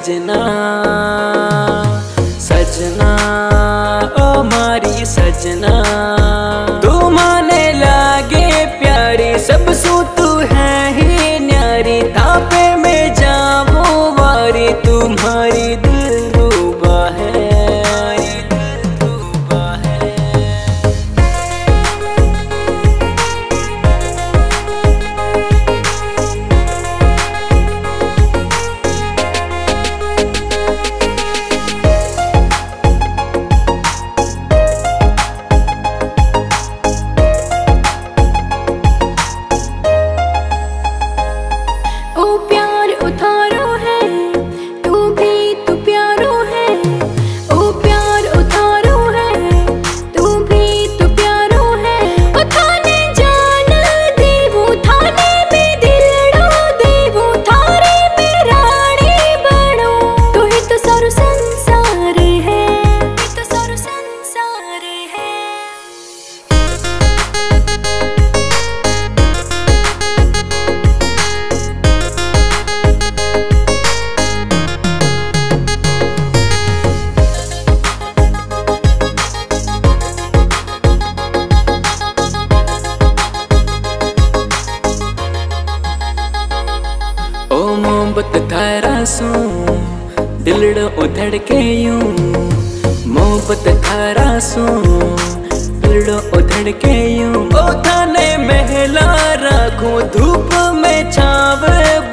सजना सजना ओ मारी सजना, तू माने लागे प्यारी सब सू तू है ही न्यारी, थापे में जावो वारी तुम्हारी दिलरूबा है। मोहब्बत थारा सू दिलड़ो उधड़ के यूं, मोहब्बत थारा सू दिलड़ो उधड़ के यूं, ओ थाने महला रखूं धूप में छाव